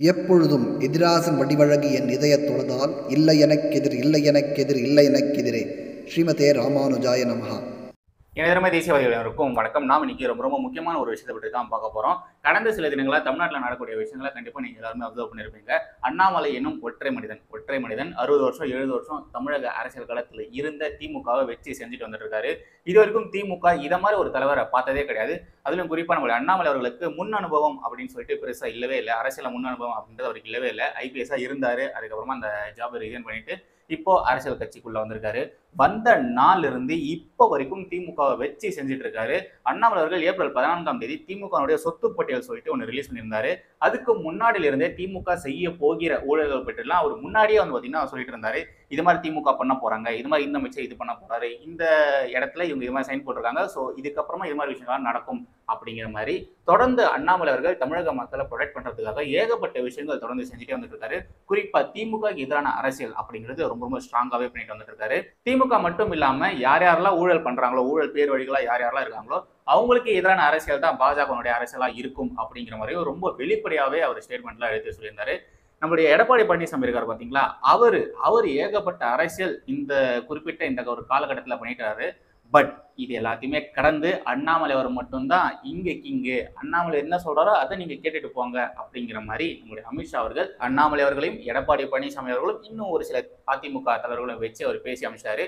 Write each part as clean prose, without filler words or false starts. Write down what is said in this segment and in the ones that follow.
எப்பொழுதும் எதிராசன் வடிவழகு என் இதயத் தொழுதால் இல்லை எனக்கெதிர் இல்லை எனக்கெதிர் இல்லை எனக்கெதிரே. ஸ்ரீமதே ராமானுஜாய நமஹா. எனதருமை தேசியவாதிகளுக்கும் வணக்கம். நாம் இன்னைக்கு ரொம்ப முக்கியமான ஒரு விஷயத்தை பற்றி தான் பார்க்க போறோம். கடந்த சில தினங்களா தமிழ்நாட்டில் நடக்கக்கூடிய விஷயங்களை கண்டிப்பா நீங்க எல்லாருமே அப்சர்வ் பண்ணிருப்பீங்க. அண்ணாமலை என்னும் ஒற்றை மனிதன் 60 வருஷம் 70 வருஷம் தமிழக அரசியல் களத்தில் இருந்த திமுகவை வச்சு செஞ்சுட்டு வந்துட்டு இருக்காரு. இது வரைக்கும் திமுக இதை மாதிரி ஒரு தலைவரை பார்த்ததே கிடையாது. அதிலும் குறிப்பா நம்மளுடைய அண்ணாமலை அவர்களுக்கு முன் அனுபவம் அப்படின்னு சொல்லிட்டு பெருசா இல்லவே இல்லை. அரசியல் முன் அனுபவம் அப்படின்றது அவருக்கு இல்லவே இல்லை. IPS இருந்தாரு, அதுக்கப்புறமா அந்த ஜாப் ரிசைன் பண்ணிட்டு இப்போ அரசியல் கட்சிக்குள்ள வந்திருக்காரு. வந்த நாள்ல இருந்து இப்போ வரைக்கும் திமுகவை வச்சு செஞ்சுட்டு இருக்காரு. அண்ணாமலை அவர்கள் ஏப்ரல் 14ஆம் தேதி திமுக சொத்து பட்டியல் சொல்லிட்டு ஒன்று ரிலீஸ் பண்ணியிருந்தாரு. அதுக்கு முன்னாடியில இருந்தே திமுக செய்ய போகிற ஊழல்கள் பற்றிலாம் அவர் முன்னாடியே பாத்தீங்கன்னா சொல்லிட்டு இருந்தாரு. இது மாதிரி திமுக பண்ண போறாங்க, இது மாதிரி இந்த அமைச்சர் இது பண்ண போறாரு, இந்த இடத்துல இவங்க இது மாதிரி சைன் போட்டிருக்காங்க, ஸோ இதுக்கப்புறமா இது மாதிரி விஷயங்கள்லாம் நடக்கும் அப்படிங்கிற மாதிரி தொடர்ந்து அண்ணாமலை அவர்கள் தமிழக மக்களை ப்ரொடெக்ட் பண்றதுக்காக ஏகப்பட்ட விஷயங்கள் தொடர்ந்து செஞ்சுட்டே வந்துட்டு இருக்காரு. குறிப்பா திமுக எதிரான அரசியல் அப்படிங்கிறது ரொம்ப ஸ்ட்ராங்காவே பண்ணிட்டு வந்துட்டு இருக்காரு. திமுக மட்டும் இல்லாம யார் யாரெல்லாம் ஊழல் பண்றாங்களோ, ஊழல் பேர் வழிகளா யார் யாரெல்லாம் இருக்காங்களோ அவங்களுக்கு எதிரான அரசியல் தான் பாஜகனுடைய அரசியலா இருக்கும் அப்படிங்கிற மாதிரி ரொம்ப வெளிப்படையாவே அவர் ஸ்டேட்மெண்ட்லாம் எடுத்து சொல்லியிருந்தாரு. நம்மளுடைய எடப்பாடி பழனிசாமி இருக்காரு பாத்தீங்களா, அவர் ஏகப்பட்ட அரசியல் இந்த குறிப்பிட்ட இந்த ஒரு காலகட்டத்தில் பண்ணிட்டாரு. பட் இது எல்லாத்தையுமே கடந்து அண்ணாமலை அவர் மட்டும்தான் இங்கு அண்ணாமலை என்ன சொல்றாரோ அதை நீங்க கேட்டுட்டு போங்க அப்படிங்கிற மாதிரி நம்முடைய அமித்ஷா அவர்கள் அண்ணாமலை அவர்களையும் எடப்பாடி பழனிசாமி அவர்களும் இன்னும் ஒரு சில அதிமுக தலைவர்களும் வச்சு அவர் பேசி அமைச்சாரு.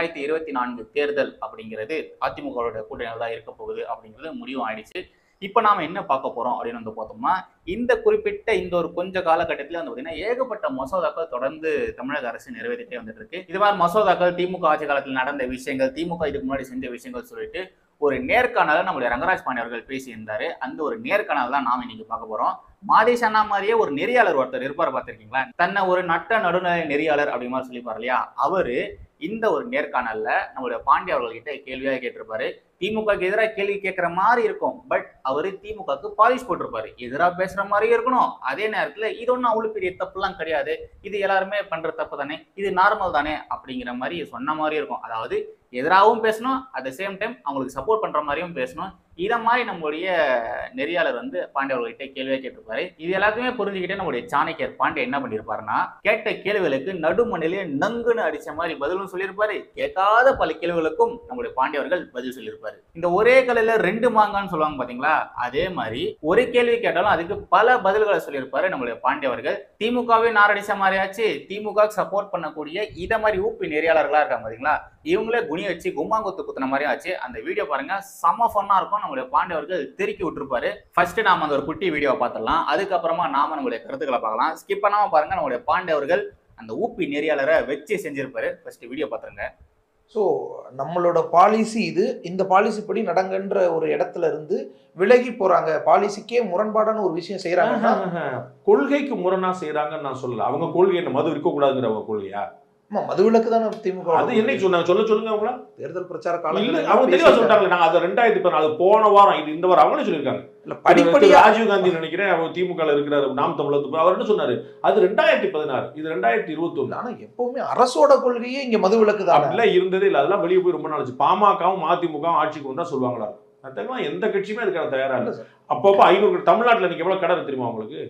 2024 தேர்தல் அப்படிங்கிறது அதிமுகவோட கூட்டணியில் தான் இருக்க போகுது அப்படிங்கிறது முடிவும் ஆயிடுச்சு. இப்போ நாம என்ன பார்க்க போறோம் அப்படின்னு பார்த்தோம்னா, இந்த குறிப்பிட்ட இந்த ஒரு கொஞ்ச காலகட்டத்தில் பார்த்தீங்கன்னா ஏகப்பட்ட மசோதாக்கள் தொடர்ந்து தமிழக அரசு நிறைவேற்றிட்டே வந்துட்டு இருக்கு. இது மாதிரி மசோதாக்கள் திமுக ஆட்சி காலத்தில் நடந்த விஷயங்கள், திமுக இதுக்கு முன்னாடி செஞ்ச விஷயங்கள் சொல்லிட்டு ஒரு நேர்காணல நம்முடைய ரங்கராஜ் பாண்டி அவர்கள் பேசியிருந்தாரு. அந்த ஒரு நேர்காணல் தான் நாம இன்னைக்கு பார்க்க போறோம். மாதேஷ் அண்ணா மாதிரியே ஒரு நெறியாளர் ஒருத்தர் இருப்பார் பார்த்திருக்கீங்களா, தன்னை ஒரு நட்ட நடுநிலை நெறியாளர் அப்படி மாதிரி சொல்லிப்பாரு இல்லையா, அவரு இந்த ஒரு நேர்காணல்ல நம்மளுடைய பாண்டி அவர்கள்கிட்ட கேள்வியாக கேட்டிருப்பாரு. திமுகக்கு எதிராக கேள்வி கேட்கிற மாதிரி இருக்கும், பட் அவரு திமுகக்கு பாலிஷ் போட்டிருப்பாரு. எதிராக பேசுற மாதிரியே இருக்கணும், அதே நேரத்துல இது ஒன்றும் அவ்வளவு பெரிய தப்புலாம் கிடையாது, இது எல்லாருமே பண்ற தப்பு தானே, இது நார்மல் தானே அப்படிங்கிற மாதிரி சொன்ன மாதிரி இருக்கும். அதாவது எதிராகவும் பேசணும், அட் த சேம் டைம் அவங்களுக்கு சப்போர்ட் பண்ற மாதிரியும் பேசணும். இதை மாதிரி நம்மளுடைய நெறியாளர் பாண்டி அவர்கிட்ட கேள்வியா கேட்டிருப்பாரு. இது எல்லாத்தையுமே புரிஞ்சுக்கிட்டே நம்மளுடைய சாணக்கியர் பாண்டி என்ன பண்ணிருப்பாருன்னா, கேட்ட கேள்விகளுக்கு நடுமணிலே நங்குன்னு அடிச்ச மாதிரி பதிலும் சொல்லியிருப்பாரு. கேட்காத பல கேள்விகளுக்கும் நம்மளுடைய பாண்டி அவர்கள் பதில் சொல்லியிருப்பாரு. இந்த ஒரே கல்லுல 2 மாங்கான்னு சொல்லுவாங்க பாத்தீங்களா, அதே மாதிரி ஒரு கேள்வி கேட்டாலும் அதுக்கு பல பதில்களை சொல்லியிருப்பாரு நம்மளுடைய பாண்டி அவர்கள். திமுகவே நாரடிச்ச மாதிரி ஆச்சு, திமுக சப்போர்ட் பண்ணக்கூடிய இதை மாதிரி ஊப்பி நெறியாளர்களா இருக்காங்க பாத்தீங்களா, இவங்களே குனி வச்சு கும்மாங்குத்து குத்துன மாதிரி ஆச்சு. அந்த வீடியோ பாருங்க, செம ஃபன்னா இருக்கும். நம்மளுடைய பாண்டி அவர்கள் தெருக்கி விட்டுருப்பாரு. ஃபர்ஸ்ட் நாம அந்த ஒரு குட்டி வீடியோ பார்த்துடலாம், அதுக்கப்புறமா நாம நம்மளுடைய கருத்துக்களை பார்க்கலாம். ஸ்கிப் பண்ணாம பாருங்க. நம்மளுடைய பாண்டி அவர்கள் அந்த ஊப்பி நெறியாளரை வச்சு செஞ்சிருப்பாரு. ஃபர்ஸ்ட் வீடியோ பார்த்துருங்க. ஸோ நம்மளோட பாலிசி இது, இந்த பாலிசி படி நடங்கன்ற ஒரு இடத்துல இருந்து விலகி போறாங்க, பாலிசிக்கே முரண்பாடான ஒரு விஷயம் செய்யறாங்கன்னா கொள்கைக்கு முரணா செய்யறாங்கன்னு நான் சொல்லல. அவங்க கொள்கை என்ன, மது இருக்கக்கூடாதுங்கிற அவங்க கொள்கையா? மதுவிலக்கு தானே திமுக. அது என்னைக்கு சொன்னாங்க, சொல்லுங்க அவங்களா? தேர்தல் பிரச்சார காலம் அவங்க தெளிவா சொல்லிட்டாங்க. நாங்க அது 2014 அது போன வாரம், இது இந்த வாரம் அவங்களே சொல்லியிருக்காங்க. படிப்படியா ராஜீவ் காந்தி நினைக்கிறேன் அவர் திமுக இருக்கிறாரு, நாம் தமிழர் அவர் என்ன சொன்னாரு, அது 2016, இது 2021. ஆனா எப்பவுமே அரசோட கொள்கையே இங்க மதுவிலக்கு தான் இல்ல இருந்ததே இல்ல. அதெல்லாம் வெளியே போய் ரொம்ப நாள் பாமகவும் அதிமுகவும் ஆட்சிக்கு வந்தா சொல்லுவாங்களா, அதுக்கெல்லாம் எந்த கட்சியுமே அதுக்கான தயாரா இல்லை. அப்பப்போ 500 தமிழ்நாட்டில் இன்னைக்கு எவ்வளவு கடை தெரியுமா உங்களுக்கு?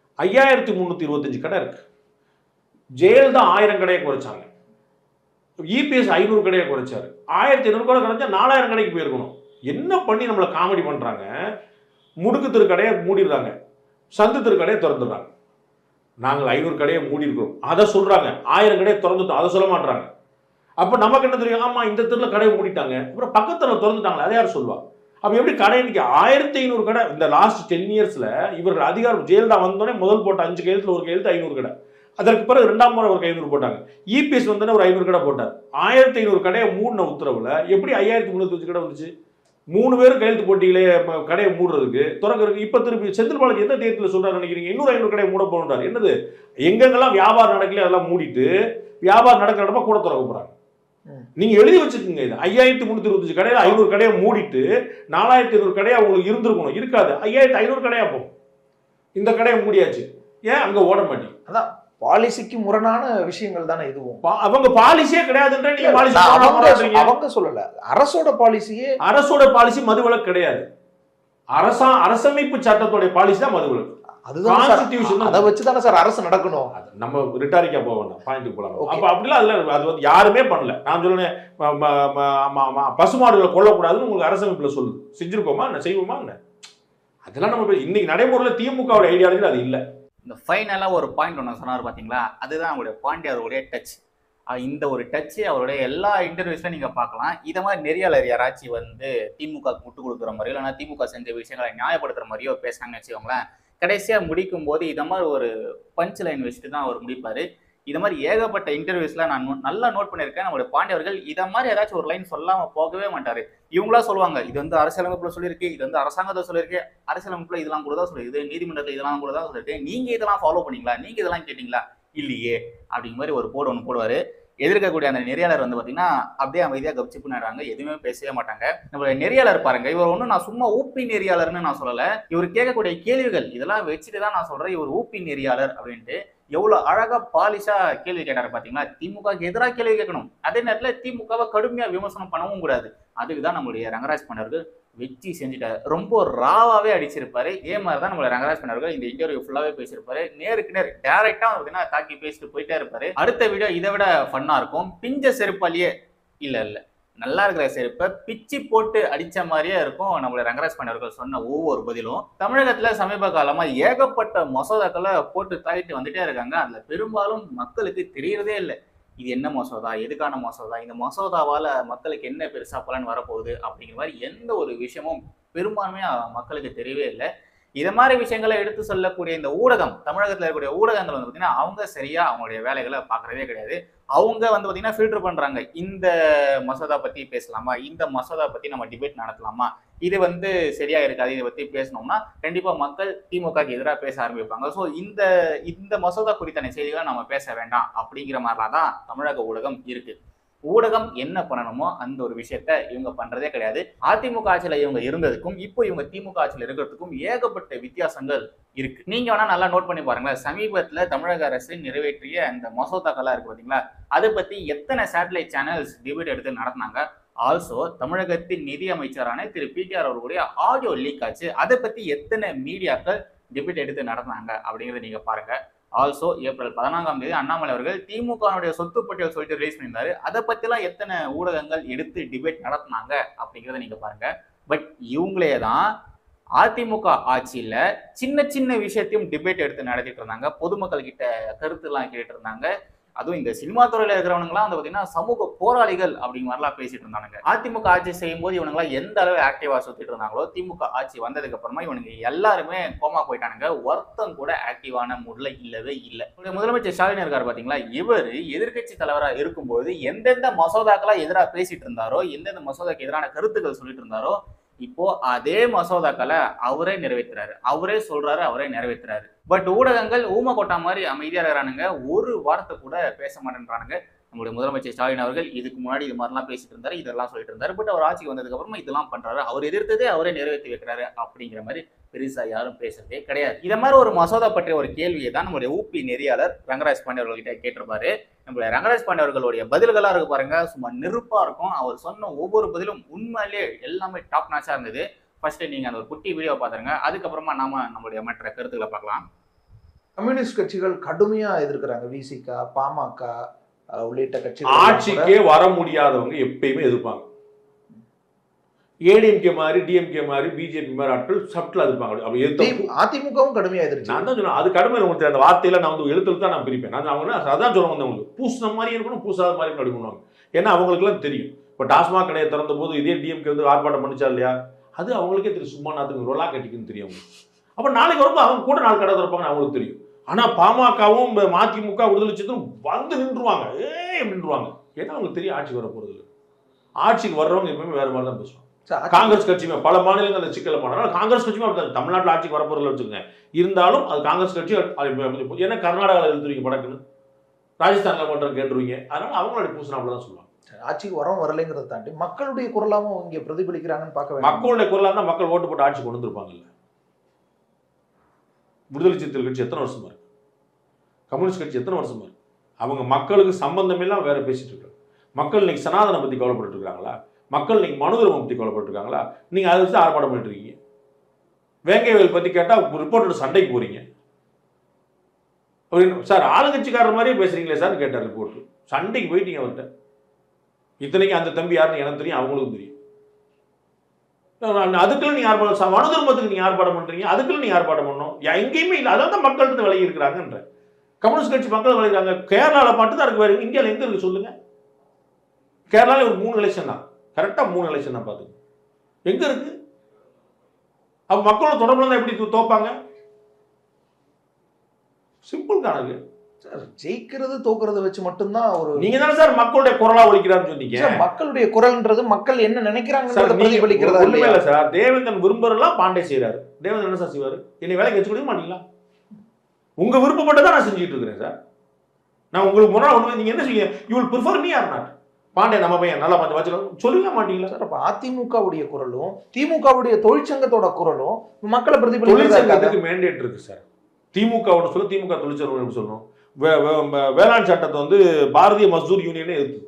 5325 கடை இருக்கு. ஜெயலலிதா 1000 கடையை குறைச்சாங்க, EPS 500 கடையை குறைச்சாரு. 1500 கடை குறைச்சா 4000 கடைக்கு போயிருக்கணும். என்ன பண்ணி நம்மளை காமெடி பண்றாங்க? முடுக்கு திரு கடையை மூடிடுறாங்க, சந்து திரு கடையை திறந்துடுறாங்க. நாங்கள் 500 கடையை மூடி இருக்கிறோம் அதை சொல்றாங்க, 1000 கடையை திறந்துட்டோம் அதை சொல்ல மாட்டாங்க. அப்ப நமக்கு என்ன தெரியும், ஆமா இந்த தெருல கடையை மூடிட்டாங்க, அப்புறம் பக்கத்துல திறந்துட்டாங்களே அதை யார் சொல்லுவா? அப்ப எப்படி கடை இன்னைக்கு 1500 கடை இந்த லாஸ்ட் 10 இயர்ஸ்ல இவர்கள் அதிகாரம் ஜெயலலிதா வந்தோடனே முதல் போட்ட 5 கையெழுத்துல ஒரு கையெழுத்து 500 கடை, அதற்கு பிறகு 2ஆம் முறை ஒரு 500 போட்டாங்க. EPS வந்தோடனே ஒரு 500 கடை போட்டார். 1500 கடையை மூடின உத்தரவுல எப்படி 5325 கடை வந்துச்சு? 3 பேரும் கையெழுத்து போட்டிகளே கடையை மூடுறதுக்கு திறக்கிறதுக்கு. இப்ப திருப்பி செந்தில் பாலாஜி எந்த தேர்தல சொல்றாரு நினைக்கிறீங்க? இன்னொரு 500 கடையை மூட போறாரு. என்னது, எங்கெங்கெல்லாம் வியாபாரம் நடக்கல அதெல்லாம் மூடிட்டு வியாபாரம் நடக்கிற இடமா கூட திறக்க போறாங்க. நீங்க எழுதி வச்சுக்கோங்க, இது 5325 கடையில 500 கடையை மூடிட்டு 4500 கடையா உங்களுக்கு இருந்திருக்கணும், இருக்காது. 5500 கடையா போகும். இந்த கடையை மூடியாச்சு, ஏன் அங்க ஓட மாட்டீங்க? அதான் பாலிசிக்கு முரணான விஷயங்கள் தானே இதுவும். அவங்க பாலிசியே கிடையாதுன்ற நீங்க பாலிசி அவங்க சொல்லல, அரசோட பாலிசியே. அரசோட பாலிசி மதுவிலக்கு கிடையாது. அரசமைப்பு சட்டத்தோட பாலிசி தான் மதுவிலக்கு. அதுதான் கான்ஸ்டிடியூஷன் அதை வச்சு தானே சார் அரசு நடக்கணும். நம்ம ரிட்டாரிக்கா போக வேண்டாம், பாயிண்ட்டுக்கு போகலாம். அப்போ அப்படிலாம் அதில் அது வந்து யாருமே பண்ணல. நான் சொல்லுவேன் பசுமாடுகளை கொல்லக்கூடாதுன்னு உங்களுக்கு அரசமைப்பில் சொல்லுது. செஞ்சிருக்கோமா என்ன, செய்வோமா என்ன? அதெல்லாம் நம்ம இன்னைக்கு நடைமுறையில் திமுகவோட ஐடியாலஜி அது இல்லை. இந்த ஃபைனலாக ஒரு பாயிண்ட் ஒன்று சொன்னார் பார்த்தீங்களா, அதுதான் அவருடைய பாயிண்ட், அவருடைய டச். இந்த ஒரு டச்சு அவருடைய எல்லா இன்டர்வியூஸ்லையும் நீங்கள் பார்க்கலாம். இதை மாதிரி நெறியாளர் யாராச்சும் வந்து திமுக முட்டு கொடுக்குற மாதிரியோ இல்லைனா திமுக செஞ்ச விஷயங்களை நியாயப்படுத்துகிற மாதிரியோ பேசுனாங்கன்னு வச்சுக்கோங்களேன், கடைசியாக முடிக்கும் போது இதை மாதிரி ஒரு பஞ்ச் லைன் வச்சுட்டு தான் அவர் முடிப்பார். இதை மாதிரி ஏகப்பட்ட இன்டர்வியூஸ்ல நான் நல்லா நோட் பண்ணியிருக்கேன். நம்மளுடைய பாண்டி அவர்கள் இதை மாதிரி ஏதாச்சும் ஒரு லைன் சொல்லாமல் போகவே மாட்டார். இவங்களா சொல்லுவாங்க, இது வந்து அரசியலமைப்புல சொல்லியிருக்கு, இது வந்து அரசாங்கத்தை சொல்லியிருக்கு, அரசியலமைப்புல இதெல்லாம் கூட தான் சொல்லியிருக்கு, நீதிமன்றத்தில் இதெல்லாம் கூட தான் சொல்லியிருக்கு, நீங்க இதெல்லாம் ஃபாலோ பண்ணீங்களா, நீங்க இதெல்லாம் கேட்டீங்களா, இல்லையே அப்படிங்கிற மாதிரி ஒரு போடு ஒன்று போடுவார். எதிர்க்கக்கூடிய அந்த நெறியாளர் வந்து பார்த்தீங்கன்னா அப்படியே அமைதியாக கப்சிப்புனாங்க, எதுவுமே பேசவே மாட்டாங்க. நம்மளுடைய நெறியாளர் பாருங்க, இவர் ஒன்றும் நான் சும்மா ஊப்பி நெறியாளர்னு நான் சொல்லலை, இவர் கேட்கக்கூடிய கேள்விகள் இதெல்லாம் வச்சுட்டு தான் நான் சொல்றேன் இவர் ஊப்பி நெறியாளர் அப்படின்ட்டு. எவ்வளவு அழகா பாலிஷா கேள்வி கேட்டாரு பாத்தீங்களா. திமுகவுக்கு எதிராக கேள்வி கேட்கணும், அதே நேரத்தில் திமுகவை கடுமையா விமர்சனம் பண்ணவும் கூடாது. அதுக்குதான் நம்மளுடைய ரங்கராஜ் பண்ணவர்கள் வெற்றி செஞ்சுட்டாரு. ரொம்ப ராவாவே அடிச்சிருப்பாரு. இதே மாதிரிதான் நம்மளுடைய ரங்கராஜ் பண்ணவர்கள் இந்த இன்டர்வியூ ஃபுல்லாவே பேசியிருப்பாரு. நேருக்கு நேர் டைரக்டா பார்த்தீங்கன்னா தாக்கி பேசிட்டு போயிட்டே இருப்பாரு. அடுத்த வீடியோ இதை விட ஃபன்னா இருக்கும். பிஞ்ச செருப்பாலேயே இல்ல நல்லா இருக்கிற செருப்பை பிச்சு போட்டு அடிச்ச மாதிரியே இருக்கும் நம்மளுடைய ரங்கராஜ் பண்ணவர்கள் சொன்ன ஒவ்வொரு பதிலும். தமிழகத்துல சமீப காலமா ஏகப்பட்ட மசோதாக்களை போட்டு தாக்கிட்டு வந்துட்டே இருக்காங்க. அதுல பெரும்பாலும் மக்களுக்கு தெரியறதே இல்லை இது என்ன மசோதா, எதுக்கான மசோதா, இந்த மசோதாவால மக்களுக்கு என்ன பெருசா பலன் வரப்போகுது அப்படிங்கிற மாதிரி எந்த ஒரு விஷயமும் பெரும்பான்மையா மக்களுக்கு தெரியவே இல்லை. இதை மாதிரி விஷயங்களை எடுத்து சொல்லக்கூடிய இந்த ஊடகம், தமிழகத்தில் இருக்கக்கூடிய ஊடகங்கள் வந்து பார்த்தீங்கன்னா அவங்க சரியா அவங்களுடைய வேலைகளை பார்க்கறதே கிடையாது. அவங்க வந்து பார்த்தீங்கன்னா ஃபில்டர் பண்றாங்க, இந்த மசோதா பத்தி பேசலாமா, இந்த மசோதா பத்தி நம்ம டிபேட் நடத்தலாமா, இது வந்து சரியா இருக்காது, இதை பத்தி பேசணும்னா கண்டிப்பா மக்கள் திமுகக்கு எதிராக பேச ஆரம்பிப்பாங்க. ஸோ இந்த மசோதா குறித்தான செய்திகளை நம்ம பேச வேண்டாம் அப்படிங்கிற மாதிரிலாம் தான் தமிழக ஊடகம் இருக்கு. ஊடகம் என்ன பண்ணணுமோ அந்த ஒரு விஷயத்த இவங்க பண்றதே கிடையாது. அதிமுக ஆட்சியில இவங்க இருந்ததுக்கும் இப்போ இவங்க திமுக ஆட்சியில இருக்கிறதுக்கும் ஏகப்பட்ட வித்தியாசங்கள் இருக்கு. நீங்க வேணா நல்லா நோட் பண்ணி பாருங்களேன். சமீபத்துல தமிழக அரசு நிறைவேற்றிய அந்த மசோதாக்கள்லாம் இருக்கு பாத்தீங்களா, அதை பத்தி எத்தனை சேட்டலைட் சேனல்ஸ் டிபேட் எடுத்து நடத்தினாங்க. ஆல்சோ தமிழகத்தின் நிதி அமைச்சரான திரு பிடிஆர் அவர்களுடைய ஆடியோ லீக் ஆச்சு, அதை பத்தி எத்தனை மீடியாக்கள் டிபேட் எடுத்து நடத்தினாங்க அப்படிங்கிறத நீங்க பாருங்க. ஆல்சோ ஏப்ரல் 14ஆம் தேதி அண்ணாமலை அவர்கள் திமுகவுடைய சொத்து பட்டியல் சொல்லிட்டு ரிலீஸ் பண்ணியிருந்தாரு, அதை பத்திலாம் எத்தனை ஊடகங்கள் எடுத்து டிபேட் நடத்தினாங்க அப்படிங்கிறத நீங்க பாருங்க. பட் இவங்களே தான் அதிமுக ஆட்சியில சின்ன சின்ன விஷயத்தையும் டிபேட் எடுத்து நடத்திட்டு இருந்தாங்க, பொதுமக்கள் கிட்ட கருத்து எல்லாம் கேட்டு இருந்தாங்க. அதுவும் இந்த சினிமா துறையில இருக்கிறவனுங்களாம் வந்து பாத்தீங்கன்னா சமூக போராளிகள் அப்படிங்கிற மாதிரிலாம் பேசிட்டு இருந்தாங்க. அதிமுக ஆட்சி செய்யும் போது இவனுங்களாம் எந்த அளவு ஆக்டிவா சுத்திட்டு இருந்தாங்களோ, திமுக ஆட்சி வந்ததுக்கு அப்புறமா இவனுங்க எல்லாருமே கோமா போயிட்டானுங்க. ஒருத்தம் கூட ஆக்டிவான மூட்ல இல்லவே இல்லை. முதலமைச்சர் ஸ்டாலின் இருக்காரு பாத்தீங்களா, இவர் எதிர்கட்சி தலைவரா இருக்கும்போது எந்தெந்த மசோதாக்கெல்லாம் எதிராக பேசிட்டு இருந்தாரோ, எந்தெந்த மசோதாக்கு எதிரான கருத்துக்கள் சொல்லிட்டு இருந்தாரோ, இப்போ அதே மசோதாக்களை அவரே நிறைவேற்றுறாரு, அவரே சொல்றாரு, அவரே நிறைவேற்றுறாரு. பட் ஊடகங்கள் ஊமை கொட்டா மாதிரி அமைதியா இருக்கிறானுங்க, ஒரு வார்த்தை கூட பேச மாட்டேன்றானுங்க. நம்மளுடைய முதலமைச்சர் ஸ்டாலின் அவர்கள் இதுக்கு முன்னாடி இது மாதிரிலாம் பேசிட்டு இருந்தாரு, இதெல்லாம் சொல்லிட்டு இருந்தாரு. பட் அவர் ஆட்சிக்கு வந்ததுக்கு அப்புறமா இதெல்லாம் பண்றாரு, அவர் எதிர்த்ததே அவரே நிறைவேற்றி வைக்கிறாரு அப்படிங்கிற மாதிரி பெருசா யாரும் பேசுறதே கிடையாது. இதை மாதிரி ஒரு மசோதா பற்றிய ஒரு கேள்வியை தான் நம்மளுடைய ஊபி நெறியாளர் ரங்கராஜ் பாண்டி அவர்கள்கிட்ட கேட்டிருப்பாரு. நம்மளுடைய ரங்கராஜ் பாண்டி அவர்களுடைய பதில்களா இருக்கு பாருங்க, சும்மா நெருப்பா இருக்கும். அவர் சொன்ன ஒவ்வொரு பதிலும் உண்மையிலேயே எல்லாமே டாப் நாச்சா இருந்தது. ஃபர்ஸ்ட் நீங்க அந்த ஒரு குட்டி வீடியோ பாத்துருங்க, அதுக்கப்புறமா நாம நம்மளுடைய மற்ற கருத்துக்களை பார்க்கலாம். கம்யூனிஸ்ட் கட்சிகள் கடுமையா எதிர்க்கிறாங்க, விசிக, பாமக உள்ளிட்ட கட்சிகள். ஆட்சிக்கே வர முடியாதவங்க எப்பயுமே எதிர்ப்பாங்க. ஏடிஎம்கே மாதிரி, டிஎம்கே மாதிரி, பிஜேபி மாதிரி ஆட்கள் சப்டில் எதிர்ப்பாங்க. அதிமுகவும் கடுமையா எதிர்த்து. நான் தான் சொன்னேன், அது கடுமை உங்களுக்கு அந்த வார்த்தையில நான் வந்து எழுத்துல தான் நான் பிரிப்பேன். நான் அவங்க அதான் சொல்ல வந்தேன், உங்களுக்கு பூசின மாதிரி இருக்கணும், பூசாத மாதிரி அப்படி பண்ணுவாங்க. ஏன்னா அவங்களுக்குலாம் தெரியும். இப்போ டாஸ்மாக் கடையை திறந்த போது இதே டிஎம்கே வந்து ஆர்ப்பாட்டம் பண்ணிச்சா இல்லையா, அது அவங்களுக்கே தெரியும். சும்மா நாத்துக்கு ரொலா கட்டிக்குன்னு தெரியும். அப்போ நாளைக்கு வரும்போது அவங்க கூட நாலு கடை திறப்பாங்க, அவங்களுக்கு தெரியும். ஆனால் பாமகவும் மதிமுக விடுதலை சிறுத்தைகளும் வந்து நின்றுவாங்க, நின்றுவாங்க. ஏன்னா அவங்களுக்கு தெரியும் ஆட்சிக்கு வர போறது இல்லை. ஆட்சிக்கு வர்றவங்க எப்பவுமே வேற மாதிரி தான் பேசுவாங்க. காங்கிரஸ் கட்சியுமே பல மாநிலங்கள் அந்த சிக்கலை பண்ணாலும் காங்கிரஸ் கட்சியுமே அப்படி தமிழ்நாட்டில் ஆட்சிக்கு வரப்போறதுல வச்சுக்கோங்க. இருந்தாலும் அது காங்கிரஸ் கட்சி. ஏன்னா கர்நாடகாவில் எழுத்துருவீங்க படக்குன்னு, ராஜஸ்தான்ல மட்டும் கேட்டுருவீங்க. அதனால அவங்களுடைய பூசணம் அப்படிதான் சொல்லுவாங்க. ஆட்சிக்கு வரவும் வரலைங்கிறத தாண்டி மக்களுடைய குரலாவும் இங்கே பிரதிபலிக்கிறாங்கன்னு பார்க்க வேண்டும். மக்களுடைய குரலாக தான் மக்கள் ஓட்டு போட்டு ஆட்சி கொண்டு வந்திருப்பாங்கல்ல. விடுதலை சிறுத்தைகள் கட்சி எத்தனை வருஷமா இருக்கு, கம்யூனிஸ்ட் கட்சி எத்தனை வருஷமா இருக்கு. அவங்க மக்களுக்கு சம்பந்தமெல்லாம் வேற பேசிட்டு இருக்காங்க. மக்கள் இன்னைக்கு சனாதனை பத்தி கவலைப்பட்டு இருக்காங்களா, மக்கள் இன்னைக்கு மனு தர்மம் பற்றி கவலைப்பட்டு இருக்காங்களா, நீங்க அதை வச்சு ஆர்ப்பாட்டம் பண்ணிட்டு இருக்கீங்க. வேங்கைவேல் பத்தி கேட்டா ரிப்போர்ட்டோட சண்டைக்கு போறீங்க. சார் ஆளுங்கட்சிக்காரர் மாதிரியே பேசுறீங்களே சார் கேட்டார் ரிப்போர்ட். சண்டைக்கு போயிட்டீங்க அவர்கிட்ட. இத்தனைக்கு அந்த தம்பி யாருன்னு எனக்கு தெரியும், அவங்களுக்கும் தெரியும். அதுக்குள்ள நீங்க ஆர்ப்பாட்டம், மனு தர்மத்துக்கு நீங்க ஆர்ப்பாட்டம் பண்றீங்க, அதுக்குள்ள நீங்க ஆர்ப்பாட்டம் பண்ணணும். எங்கேயுமே இல்லை. அதான் தான் மக்கள் இருந்து விலகி இருக்கிறாங்கன்ற. கம்யூனிஸ்ட் கட்சி மக்கள் விளையாடுறாங்க. கேரளாவில் மட்டும் தான் இருக்கு. வேறு இந்தியாவில் எங்க இருக்கு சொல்லுங்க? கேரளாவில் ஒரு 3 எலெக்ஷன் தான், கரெக்டாக 3 எலெக்ஷன் தான் பார்த்துங்க. எங்க இருக்கு? அப்ப மக்களோட தொடர்புல தான் எப்படி தோப்பாங்க? சிம்பிள் கணக்கு சார். ஜெயிக்கிறது தோக்குறத வச்சு மட்டும்தான் ஒரு நீங்க தானே சார் மக்களுடைய குரலா ஒலிக்கிறான்னு சொன்னீங்க. மக்களுடைய குரல்ன்றது மக்கள் என்ன நினைக்கிறாங்க பிரதிபலிக்கிறதா ஒண்ணுமே இல்ல சார். தேவேந்திரன் விரும்புறதெல்லாம் பாண்டே செய்யறாரு. தேவேந்திரன் என்ன சார் செய்வாரு? என்னை வேலைக்கு வச்சு கொடுக்க மாட்டீங்களா? உங்க விருப்பப்பட்டதான் நான் செஞ்சுட்டு இருக்கிறேன் சார். நான் உங்களுக்கு முன்னாடி ஒண்ணு நீங்க என்ன செய்ய, you will prefer me or not? Pandey நம்ம பையன் நல்லா பார்த்து வச்சு சொல்ல மாட்டீங்களா சார்? அப்ப அதிமுகவுடைய குரலும் திமுகவுடைய தொழிற்சங்கத்தோட குரலும் மக்களை பிரதிபலிக்கிறதுக்கு மேண்டேட் இருக்கு சார். திமுக சொல்ல, திமுக தொழிற்சங்கம் சொல்லணும். வேளாண் சட்டத்தை வந்து பாரதிய மஸ்தூர் யூனியனே எதிர்த்து,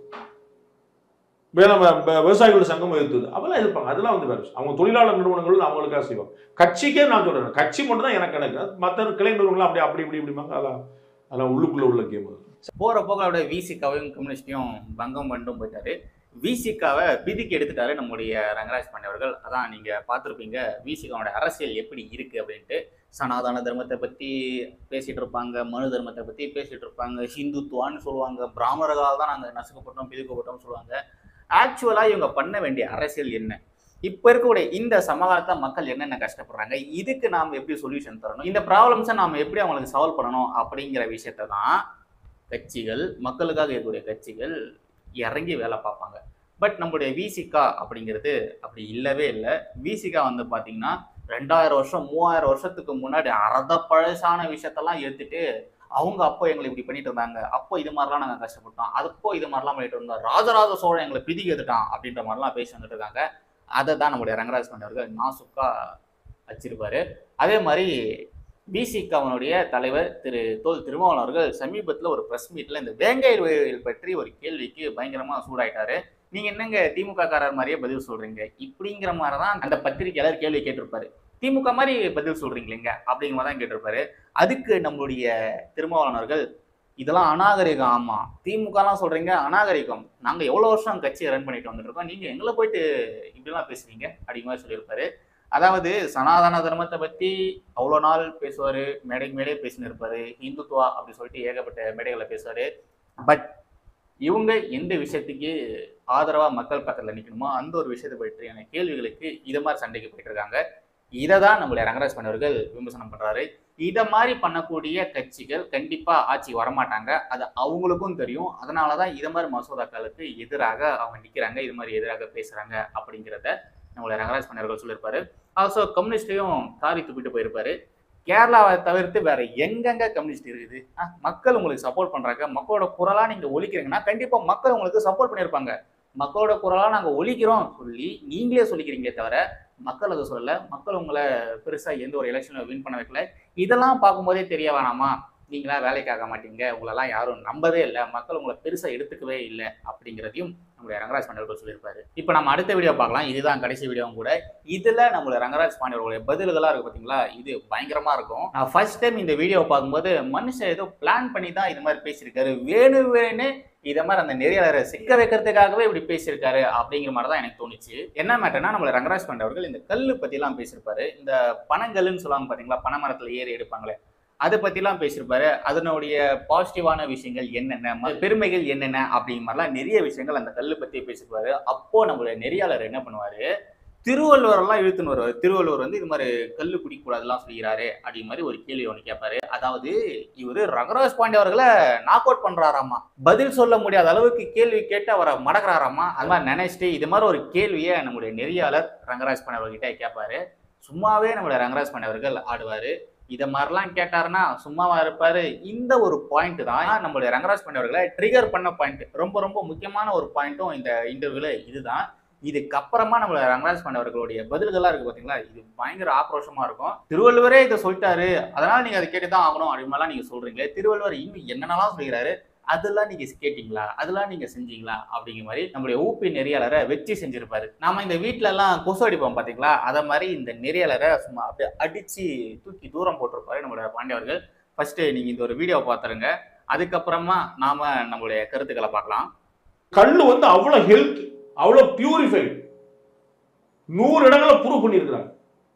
விவசாயிகளோட சங்கம் எதிர்த்தது. அதெல்லாம் எதிர்ப்பாங்க. அதெல்லாம் வந்து வேற அவங்க தொழிலாளர் நிறுவனங்களும் அவங்களுக்காக செய்வாங்க. கட்சிக்கே நான் சொல்றேன், கட்சி மட்டும் தான் எனக்கு கணக்கு. மற்ற கிளை நிறுவனங்களும் அப்படி அப்படி இப்படி இப்படிமாங்க. அதெல்லாம் உள்ளுக்குள்ள உள்ள கேம். போற போக விசிகாவையும் கம்யூனிஸ்டையும் பங்கம் பண்ணிட்டும் போயிட்டாரு. விசிகாவை பிதிக்கு எடுத்துட்டாரு நம்முடைய ரங்கராஜ் பாண்டே அவர்கள். அதான் நீங்க பார்த்துருப்பீங்க விசிகாவோட அரசியல் எப்படி இருக்கு அப்படின்ட்டு. சனாதன தர்மத்தை பத்தி பேசிட்டு இருப்பாங்க, மனு தர்மத்தை பத்தி பேசிட்டு இருப்பாங்க, ஹிந்துத்துவான்னு சொல்லுவாங்க, பிராமணர்களால் தான் நாங்கள் நசுக்கப்பட்டோம் பிதுக்கப்பட்டோம் சொல்லுவாங்க. ஆக்சுவலா இவங்க பண்ண வேண்டிய அரசியல் என்ன? இப்ப இருக்கக்கூடிய இந்த சமகாலத்தை மக்கள் என்னென்ன கஷ்டப்படுறாங்க, இதுக்கு நாம் எப்படி சொல்யூஷன் தரணும், இந்த ப்ராப்ளம்ஸை நாம எப்படி அவங்களுக்கு சால்வ் பண்ணணும் அப்படிங்கிற விஷயத்த தான் கட்சிகள், மக்களுக்காக இருக்கக்கூடிய கட்சிகள் இறங்கி வேலை பார்ப்பாங்க. பட் நம்மளுடைய விசிகா அப்படிங்கிறது அப்படி இல்லவே இல்லை. விசிகா வந்து பார்த்தீங்கன்னா 2000 வருஷம் 3000 வருஷத்துக்கு முன்னாடி அறத பழசான விஷயத்தெல்லாம் எடுத்துட்டு அவங்க அப்போ எங்களை இப்படி பண்ணிட்டு இருந்தாங்க, அப்போ இது மாதிரிலாம் நாங்கள் கஷ்டப்பட்டோம், அதுப்போ இது மாதிரிலாம் பண்ணிட்டு இருந்தோம், ராஜராஜ சோழன் எங்களை பிதிக்கு எடுத்துட்டான் அப்படின்ற மாதிரிலாம் பேசி வந்துட்டு இருக்காங்க. அதை தான் நம்முடைய ரங்கராஜ் பாண்டே அவர்கள் நாசுக்கா வச்சிருப்பாரு. அதே மாதிரி விசிகாவினுடைய தலைவர் திரு தோல் திருமாவளவன் அவர்கள் சமீபத்தில் ஒரு ப்ரெஸ் மீட்டில் இந்த வேங்கை வயல் பற்றி ஒரு கேள்விக்கு பயங்கரமாக சூடாயிட்டாரு. நீங்க என்னங்க திமுக காரர் மாதிரியே பதில் சொல்றீங்க இப்படிங்கிற மாதிரி தான் அந்த பத்திரிகையாளர் கேள்வி கேட்டிருப்பாரு. திமுக மாதிரி பதில் சொல்றீங்களேங்க அப்படிங்கிற மாதிரி தான் கேட்டிருப்பாரு. அதுக்கு நம்மளுடைய திருமாவளவன் அவர்கள் இதெல்லாம் அநாகரிகம், ஆமா திமுகலாம் சொல்றீங்க அநாகரிகம், நாங்க எவ்வளவு வருஷம் கட்சியை ரன் பண்ணிட்டு வந்துட்டு இருக்கோம், நீங்க எங்களை போயிட்டு இப்படிலாம் பேசுறீங்க அப்படிங்கிற மாதிரி சொல்லியிருப்பாரு. அதாவது சனாதன தர்மத்தை பத்தி அவ்வளோ நாள் பேசுவாரு, மேடைக்கு மேடையே பேசின்னு இருப்பாரு, இந்துத்துவா அப்படி சொல்லிட்டு ஏகப்பட்ட மேடைகளை பேசுவாரு. பட் இவங்க எந்த விஷயத்துக்கு ஆதரவா மக்கள் பக்கத்தில் நிற்கணுமோ அந்த ஒரு விஷயத்தை பற்றியான கேள்விகளுக்கு இதை மாதிரி சண்டைக்கு போயிட்டு இருக்காங்க. இதை தான் நம்மளுடைய ரங்கராஜ் பாண்டே அவர்கள் விமர்சனம் பண்றாரு. இதை மாதிரி பண்ணக்கூடிய கட்சிகள் கண்டிப்பா ஆட்சிக்கு வரமாட்டாங்க, அது அவங்களுக்கும் தெரியும். அதனாலதான் இதை மாதிரி மசோதாக்களுக்கு எதிராக அவங்க நிற்கிறாங்க, இது மாதிரி எதிராக பேசுறாங்க அப்படிங்கிறத நம்மளுடைய ரங்கராஜ் பாண்டே அவர்கள் சொல்லியிருப்பாரு. ஆல்சோ கம்யூனிஸ்டையும் காரி துப்பிட்டு போயிருப்பாரு. கேரளாவை தவிர்த்து வேற எங்கெங்க கம்யூனிஸ்ட் இருக்குது? மக்கள் உங்களுக்கு சப்போர்ட் பண்றாங்க, மக்களோட குரலா நீங்க ஒலிக்கிறீங்கன்னா கண்டிப்பா மக்கள் உங்களுக்கு சப்போர்ட் பண்ணியிருப்பாங்க. மக்களோட குரலா நாங்க ஒலிக்கிறோம் சொல்லி நீங்களே சொல்லிக்கிறீங்களே தவிர மக்கள் அதை சொல்லல. மக்கள் உங்களை பெருசா எந்த ஒரு எலெக்ஷன்ல வின் பண்ண வைக்கல. இதெல்லாம் பார்க்கும்போதே தெரிய வேணாமா நீங்களா வேலைக்காக மாட்டீங்க, உங்களெல்லாம் யாரும் நம்பவே இல்லை, மக்கள் உங்களை பெருசா எடுத்துக்கவே இல்லை அப்படிங்கிறதையும் நம்மளுடைய ரங்கராஜ் பாண்டே அவர்கள் சொல்லியிருப்பாரு. இப்போ நம்ம அடுத்த வீடியோ பார்க்கலாம். இதுதான் கடைசி வீடியோவும் கூட. இதுல நம்மளுடைய ரங்கராஜ் பாண்டே அவர்களுடைய பதில்களா இருக்கு பார்த்தீங்களா, இது பயங்கரமா இருக்கும். நான் ஃபர்ஸ்ட் டைம் இந்த வீடியோவை பார்க்கும்போது மனுஷன் ஏதோ பிளான் பண்ணி தான் இது மாதிரி பேசியிருக்காரு, வேணும்னு இதை மாதிரி அந்த நெறியாளரை சிக்க வைக்கிறதுக்காகவே இப்படி பேசியிருக்காரு அப்படிங்கிற மாதிரி தான் எனக்கு தோணுச்சு. என்ன மேட்டர்னா நம்மள ரங்கராஜ் பாண்டே அவர்கள் இந்த கல்லு பத்திலாம் பேசியிருப்பாரு. இந்த பனங்கல்லுன்னு சொல்லுவாங்க பார்த்தீங்களா, பனைமரத்துல ஏறி எடுப்பாங்களே, அதை பத்திலாம் பேசியிருப்பாரு. அதனுடைய பாசிட்டிவான விஷயங்கள் என்னென்ன, பெருமைகள் என்னென்ன அப்படிங்கிற மாதிரிலாம் நிறைய விஷயங்கள் அந்த கல்லு பத்தி பேசியிருப்பாரு. அப்போ நம்மளுடைய நெறியாளர் என்ன பண்ணுவாரு, திருவள்ளுவர் எல்லாம் இழுத்துன்னு வருவார். திருவள்ளுவர் வந்து இது மாதிரி கல்லு குடிக்கூடாதுலாம் சொல்லிக்கிறாரு அப்படிங்கிற மாதிரி ஒரு கேள்வி ஒன்று கேட்பாரு. அதாவது இவரு ரங்கராஜ் பாண்டே அவர்களை நாக் அவுட் பண்றாராமா, பதில் சொல்ல முடியாத அளவுக்கு கேள்வி கேட்டு அவரை மடக்கிறாராமா. அது மாதிரி நினைச்சிட்டு இது மாதிரி ஒரு கேள்வியை நம்முடைய நெறியாளர் ரங்கராஜ் பாண்டே அவர்கிட்ட கேட்பாரு. சும்மாவே நம்மளுடைய ரங்கராஜ் பாண்டே அவர்கள் ஆடுவாரு. இதை மாதிரிலாம் கேட்டாருன்னா சும்மாவா இருப்பாரு. இந்த ஒரு பாயிண்ட் தான் நம்மளுடைய ரங்கராஜ் பாண்டே அவர்களை ட்ரிகர் பண்ண பாயிண்ட். ரொம்ப ரொம்ப முக்கியமான ஒரு பாயிண்ட்டும் இந்த இன்டர்வியூல இதுதான். இதுக்கப்புறமா நம்மள ரங்கராஜ் பாண்டே அவர்களுடைய பதில்களா இருக்கு பாத்தீங்களா, இது பயங்கர ஆக்ரோஷமா இருக்கும். திருவள்ளுவரே இதை சொல்லிட்டாரு, அதனால நீங்க அதை கேட்டுதான் ஆகணும் அப்படிமாலாம் நீங்க சொல்றீங்களே, திருவள்ளுவர் இன்னும் என்னென்னலாம் சொல்லிக்கிறாரு, அதெல்லாம் நீங்க கேட்டீங்களா, அதெல்லாம் நீங்க செஞ்சீங்களா அப்படிங்கிற மாதிரி நம்மளுடைய ஊபி நெறியாளரை வெற்றி செஞ்சிருப்பாரு. நாம இந்த வீட்டுல எல்லாம் கொசு அடிப்போம் பாத்தீங்களா, அதை மாதிரி இந்த நெறியாளரை சும்மா அப்படியே அடிச்சு தூக்கி தூரம் போட்டிருப்பாரு நம்மளுடைய பாண்டே அவர்கள். ஃபர்ஸ்ட் நீங்க இந்த ஒரு வீடியோ பார்த்துருங்க, அதுக்கப்புறமா நாம நம்மளுடைய கருத்துக்களை பார்க்கலாம். கல்லு வந்து அவ்வளவு ஹெல்த், அவ்வளவு பியூரிஃபைடு, 100 இடங்களை ப்ரூவ் பண்ணியிருக்கிறாங்க.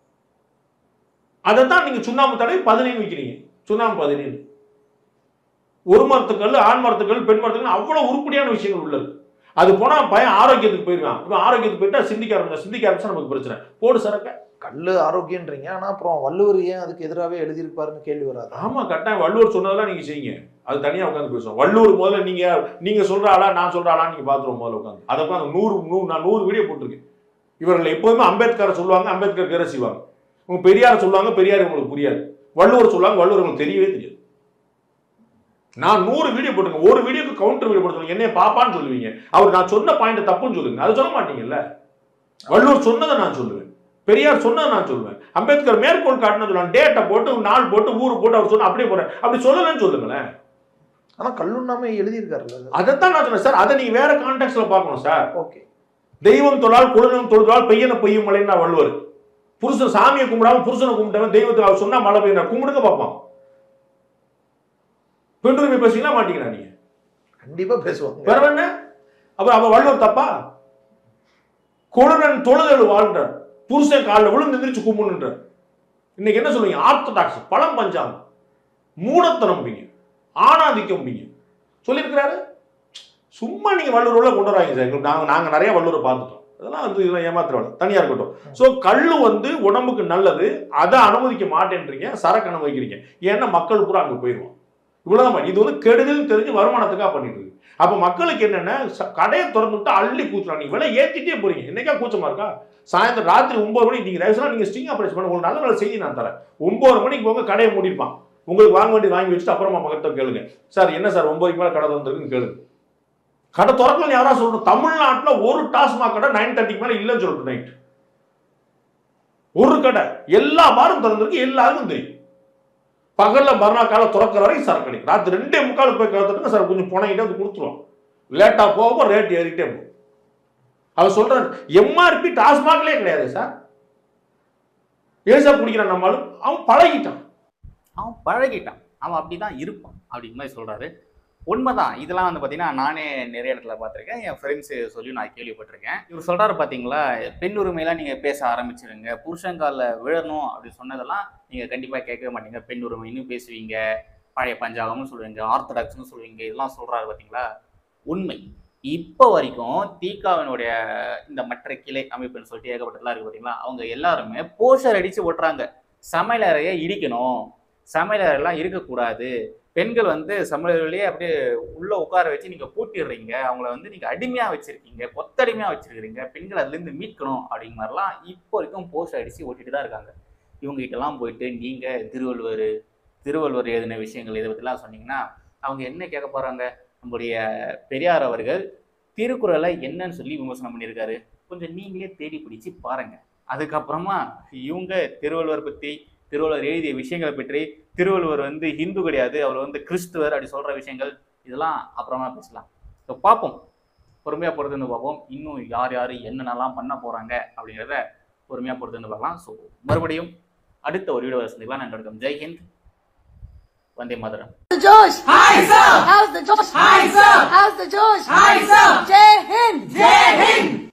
அதை தான் நீங்க சுண்ணாம்பு தடவை 17 விற்கிறீங்க. சுண்ணாம்பு 17 ஒரு மரத்துக்கல், ஆண் மரத்துக்கல், பெண் மரத்துக்கல், அவ்வளவு உருப்படியான விஷயங்கள் உள்ளது. அது போனா பையன் ஆரோக்கியத்துக்கு போயிடுவான். இப்போ ஆரோக்கியத்துக்கு போயிட்டா சிந்திக்க ஆரம்பிச்சா நமக்கு பிரச்சனை. போடு சரக்க. கல்லு ஆரோக்கியன்றீங்க, ஆனா அப்புறம் வள்ளுவர் ஏன் அதுக்கு எதிராகவே எழுதியிருப்பாருன்னு கேள்வி வராது. ஆமா, கட்டாயம் வள்ளுவர் சொன்னதெல்லாம் நீங்க செய்யுங்க. அது தனியா உட்காந்து பேசுவோம். வள்ளுவர் முதல்ல நீங்க சொல்ற ஆளா நான் சொல்ற ஆளா நீங்க பாத்துருவோம். முதல்ல உட்காந்து அதை உட்காந்து நான் 100 வீடியோ போட்டிருக்கேன். இவர்கள் எப்போதுமே அம்பேத்கரை சொல்லுவாங்க, அம்பேத்கர் பேரை செய்வாங்க. உங்க பெரியார் சொல்லுவாங்க, பெரியார் உங்களுக்கு புரியாது. வள்ளுவர் சொல்லுவாங்க, வள்ளுவர் உங்களுக்கு தெரியவே தெரியாது. நான் 100 வீடியோ போட்டுருங்க. ஒரு வீடியோக்கு கவுண்டர் வீடியோ போட்டு என்னைய பாப்பான்னு சொல்லுவீங்க. அவர் நான் சொன்ன பாயிண்ட் தப்புன்னு சொல்லுங்க. அதை சொல்ல மாட்டீங்கல்ல. வள்ளுவர் சொன்னதை நான் சொல்லுவேன், பெரியார் சொன்னதை நான் சொல்லுவேன். அம்பேத்கர் மேற்கோள் காட்டினது சொல்லுவாங்க. டேட்டை போட்டு, நாள் போட்டு, ஊரு போட்டு அவர் சொன்ன அப்படியே போறேன். அப்படி சொல்லலன்னு சொல்லுங்களேன். ஆனா கல்லுண்ணாமே எழுதியிருக்காரு. அதைத்தான் நான் சொன்னேன் சார். அதை நீங்க வேற கான்டெக்ட்ல பார்க்கணும் சார். ஓகே. தெய்வம் தொழால் குழந்தை தொழுதால் பெய்யன பெய்யும் மழைன்னா வள்ளுவர். புருஷன் சாமியை கும்பிடாம புருஷனை கும்பிட்டவன் தெய்வத்தை அவர் சொன்னா மழை பெய்யும் கும்பிடுங்க பார்ப்பான். பெண்ணுரிமை பேசுவீங்களா மாட்டீங்களா? நீங்க கண்டிப்பா பேசுவாங்க. வேற என்ன? அப்ப வள்ளுவர் தப்பா? குழந்தை தொழுதல் வாழ்ன்றார், புருஷன் காலில் விழுந்து எந்திரிச்சு கும்பிடுன்றார். இன்னைக்கு என்ன சொல்லுவீங்க? ஆர்த்தடாக்ஸ், பழம் பஞ்சாங்க, மூடத்தனம்பிங்க, ஆணாதிக்கம்பிங்க சொல்லியிருக்கிறாரு. சும்மா நீங்க வள்ளுவர் கொண்டு வராங்க சார். நாங்க நிறைய வள்ளுவரை பார்த்துட்டோம். அதெல்லாம் வந்து இதெல்லாம் ஏமாத்துறவங்க தனியா இருக்கட்டும். ஸோ கல்லு வந்து உடம்புக்கு நல்லது, அதை அனுமதிக்க மாட்டேன்றீங்க, சரக்கு அனுமதிக்கிறீங்க. ஏன்னா மக்கள் பூரா அங்கே போயிடுவோம். இவ்வளவுதான். இது வந்து கெடுதல் தெரிஞ்சு வருமானத்துக்காக பண்ணிட்டு இருக்கு. அப்ப மக்களுக்கு என்னன்னா, கடையை திறந்து விட்டு அள்ளி கூச்சலாம். நீங்க விலை ஏற்றிட்டே போறீங்க. என்னைக்கா கூச்சமா இருக்கா? சாயந்தரம் ராத்திரி 9 மணிக்கு நீங்க தயவுசெய்து நீங்க ஸ்டிங் ஆபரேஷன் பண்ண உங்களுக்கு நல்ல நல்ல செய்தி நான் தரேன். 9 மணிக்கு போங்க, கடையை மூடிப்பான். உங்களுக்கு வாங்க வேண்டிய வாங்கி வச்சுட்டு அப்புறமா மக்கள்கிட்ட கேளுங்க, சார் என்ன சார் 9 மேல கடை திறந்துருக்குன்னு கேளுங்க. கடை திறக்கலன்னு யாரா சொல்லணும்? தமிழ்நாட்டில் ஒரு டாஸ்மாக் கடை 9:30 மேல இல்லைன்னு சொல்லிட்டு நைட் ஒரு கடை, எல்லா பாரும் திறந்திருக்கு, எல்லாருக்கும் தெரியும். பகல்ல மறுநாள் காலை திறக்கிற வரைக்கும் சரக்கு கிடைக்கும். ராத்திரி 2:45 போய் கலந்துட்டு சார் கொஞ்சம் புனைகிட்டே வந்து கொடுத்துருவோம். லேட்டா போக ரேட் ஏறிட்டே போகும். அவர் சொல்றாரு எம்ஆர்பி டாஸ்மாக்லயே கிடையாது சார். ஏசா குடிக்கிறான் நம்மளும். அவன் பழகிட்டான், அவன் அப்படிதான் இருப்பான் அப்படிங்கிற மாதிரி சொல்றாரு. உண்மைதான். இதெல்லாம் வந்து பார்த்தீங்கன்னா நானே நிறைய இடத்துல பார்த்துருக்கேன், என் ஃப்ரெண்ட்ஸு சொல்லி நான் கேள்விப்பட்டிருக்கேன். இவர் சொல்கிறாரு பார்த்தீங்களா, பெண் உரிமையெல்லாம் நீங்கள் பேச ஆரம்பிச்சிருங்க, புருஷங்காலில் விழணும் அப்படின்னு சொன்னதெல்லாம் நீங்கள் கண்டிப்பாக கேட்கவே மாட்டீங்க. பெண் உரிமைன்னு பேசுவீங்க, பழைய பஞ்சாபம்னு சொல்லுவீங்க, ஆர்த்தடாக்ஸ்னு சொல்லுவீங்க, இதெல்லாம் சொல்கிறாரு பார்த்தீங்களா. உண்மை. இப்போ வரைக்கும் தீகாவினுடைய இந்த மற்ற கிளை அமைப்புன்னு சொல்லிட்டு ஏகப்பட்டதெல்லாம் இருக்குது பார்த்தீங்களா, அவங்க எல்லாருமே போஸ்டர் அடித்து ஓட்டுறாங்க, சமையலறையை இடிக்கணும், சமையலறையெல்லாம் இருக்கக்கூடாது, பெண்கள் வந்து சமையலறையிலேயே அப்படியே உள்ள உட்கார வச்சு நீங்க பூட்டிடுறீங்க, அவங்கள வந்து நீங்க அடிமையா வச்சிருக்கீங்க, கொத்தடிமையா வச்சிருக்கீங்க, பெண்கள் அதுல இருந்து மீட்கணும் அப்படிங்கிற மாதிரிலாம் இப்போ வரைக்கும் போஸ்ட் அடிச்சு ஓட்டிட்டு தான் இருக்காங்க. இவங்க கிட்டலாம் போயிட்டு நீங்க திருவள்ளுவர் எழுதின விஷயங்கள் இதை பத்திலாம் சொன்னீங்கன்னா அவங்க என்ன கேட்க போறாங்க? நம்முடைய பெரியார் அவர்கள் திருக்குறளை என்னன்னு சொல்லி விமர்சனம் பண்ணியிருக்காரு, கொஞ்சம் நீங்களே தேடி பிடிச்சு பாருங்க. அதுக்கப்புறமா இவங்க திருவள்ளுவர் எழுதிய விஷயங்களை பற்றி, திருவள்ளுவர் வந்து ஹிந்து கிடையாது, அவர் வந்து கிறிஸ்துவர் அப்படி சொல்ற விஷயங்கள், இதெல்லாம் அப்புறமா பேசலாம். ஸோ பார்ப்போம், பொறுமையாக பொறுத்து வந்து பார்ப்போம். இன்னும் யார் என்னென்னலாம் பண்ண போறாங்க அப்படிங்கிறத பொறுமையாக பொறுத்து வந்து பார்க்கலாம். ஸோ மறுபடியும் அடுத்த ஒரு வீடியோ சந்திக்கலாம். நாங்கள் இருக்கோம். Jai Hind, Vande Mataram. Josh, hi sir. How's the Josh? Hi sir. How's the Josh? Hi sir. Jai Hind. Jai Hind.